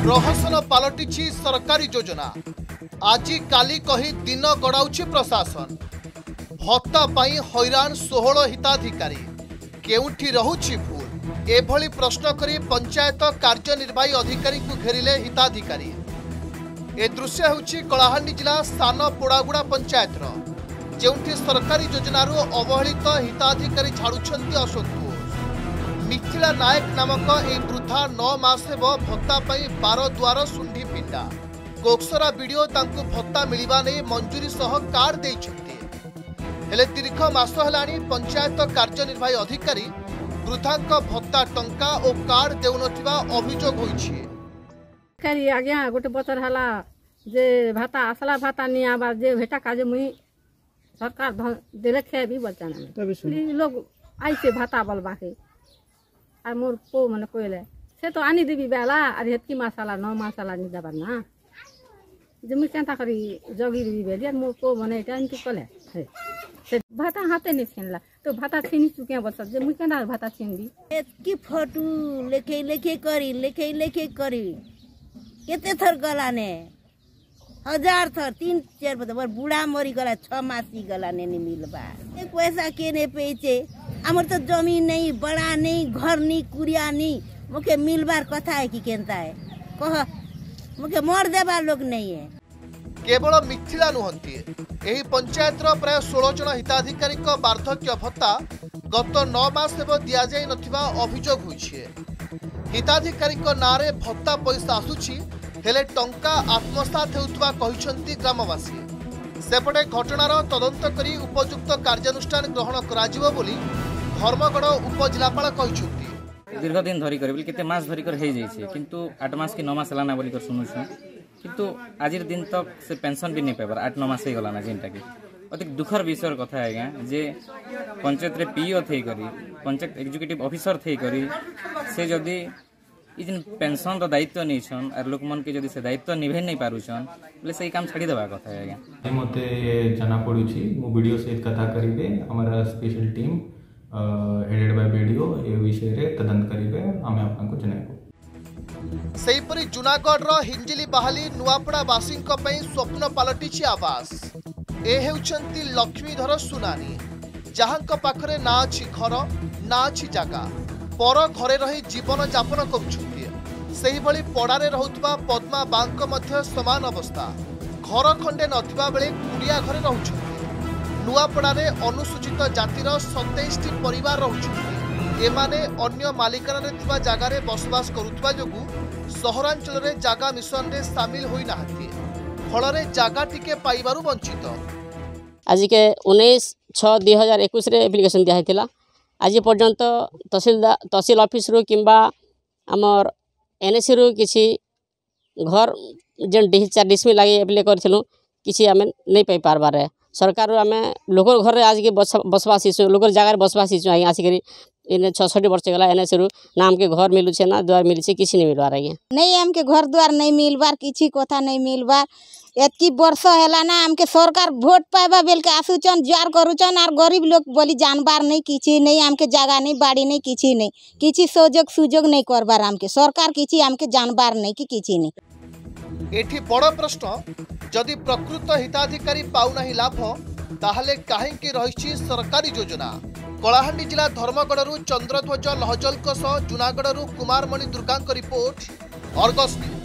प्रहसन पलटि सरकारी योजना आज काली कही दिन गड़ाऊँ प्रशासन भत्ता पाई हैरान 16 हिताधिकारी केउठी रहुछि भूल एभली प्रश्न करी पंचायत कार्यनिर्वाही अधिकारी को घेरिले हिताधिकारी। ए दृश्य होछि कलाहांडी जिला स्थान पोड़ागुड़ा पंचायत जेउठी सरकारी योजनार अवहेलित हिताधिकारी झाड़ुछंती असंतोष। मिथिला नायक नामक ए वृद्धा 9 मास हेब भत्ता पाई 12 द्वार सुंढी पिंडा कोक्सरा वीडियो तांकु भत्ता मिलिबा नै मंजूरी सह कार्ड दैछंती। हेले दीर्घ मास हेलानी पंचायत कार्यनिर्वाही अधिकारी वृद्धांक भत्ता टंका और कार्ड देउनथिबा अभियोग होइछि। करी आज्ञा गोटे बचर हला जे भाता आसला भाता नि आबा जे भेटा काजे मुई सरकार देले खेबी बचाना लोग आइसे भाता बलबा के आ मोर को माने कोइले से तो आनी देबी बेला अरे हेतकी मसाला 9 मसाला नि दबा ना जे मुई केनता करी जगी देबी बेलिया मोर को माने टाइम तो कले से भाता हाथे नि छिनला तो भाता छिनी चुके बस जे मुई केनता भाता छिनबी एतकी फोटो लेखे करी केते थर गला ने 1000 थर 3-4 बदबर बुढ़ा मरी गला 6 मासी गला ने मिलबा एक पैसा के ने पेचे हमर तो जमीन नहीं बड़ा नहीं घर नहीं कुरिया नहीं मुके मिलबार कथा है कि केनता है कह मुके मर देबार लोग नहीं है। केवल मिथिला नुहंती एही पंचायत प्राय 16 जन हिताधिकारी वार्धक्य भत्ता गत 9 मास हेब दिया जाय नथिबा अभियोग होइछे। हिताधिकारी नारे भत्ता पैसा आसुछि हेले टंका आत्मसात हेउतबा कहिसंती ग्रामवासी। सेपटे घटनार तदंत करी उपयुक्त कार्यानुष्ठान ग्रहण कराजिबो बोली धर्मगढ़ उपजिलापाल कहिसंती। दीर्घ दिन धरी कर केते मास धरी कर हे जाइछे किंतु 8 मास की 9 मास लाना बोली कर सुनुछु किंतु आजिर दिन तक से पेंशन भी नहीं पाइबार 8-9 मास गला ना जेनटा कि अति दुखर विषय कथा है जे पंचायत रे पीओ थई करी पंचायत एग्जीक्यूटिव ऑफिसर थई करी से जदी इजन पेंशन रो दायित्व नहीं छन और लोक मन के जदी से दायित्व निभे नहीं पारुछन बोले सही काम छाड़ी देबा कथा है। मते जाना पड़ुछि मो वीडियो सहित कथा करिवे हमारा स्पेशल टीम हेडेड बाय वीडियो ए विषय रे तदंत करिवे हम आपन को जणाइबो। सेहीपरि जूनागढ़ रो हिंजिली बहाली नुआपड़ा वासिंक पई स्वप्न पलटिछि आवास। ए हेउचंती लक्ष्मीधर सुनानी जहांक पाखरे ना अछि घर ना अछि जागा पर घरे रही जीवन यापन करुछंती। सेही भली पड़ारे रहुतबा पद्मा बांक मध्य समान अवस्था घर खंडे नथिबा बेले कुड़िया घरे रहुछंती। नुआपड़ारे अनुसूचित जातिर 27टी परिवार रहुछंती। एमाने अन्य मालिकानारे थिबा जागारे बसवास करुथबा जोगु सहरांचल रे जागा मिशन रे शामिल होई नाहंती फलरे जागा टिके पाइबारु वंचित। आज के 19/6/2021 रे एप्लिकेशन दिया हैतिला आज पर्यंत तहसील ऑफिस रु किंबा आमर एनएसी रु किसी घर जेन डिस्चार्ज डिसमिल लागे एप्लाई करथिलु किसी आमे नहीं पाई पारबार सरकार आमे लोकर घर आज के बसवासी लोकर जगह बसवासी आसिक इन 66 वर्ष गला एनएसी रु नाम के घर मिलु छे ना द्वार मिलु छे किसी नहीं मिलबार आगे नहीं हमके घर द्वार नहीं मिलबार किसी कथा नहीं मिलबार एतकी वर्ष हैला ना हमके सरकार वोट पाइबा बेल के आसुचन जार करूचन और गरीब लोग बोली जानबार नहीं किसी नहीं हमके जगह नहीं बाड़ी नहीं किसी सुजोग नहीं करबार हमके सरकार किसी हमके जानबार नहीं कि किसी नहीं। एठी बड़ प्रश्न जदि प्रकृत हिताधिकारी पाउ नाही लाभ ताहले काहेकि रहिछि सरकारी योजना। कलाहांडी जिला धर्मगढ़ चंद्रध्वज लहजल जूनागढ़ कुमारमणि दुर्गा रिपोर्ट अर्गस।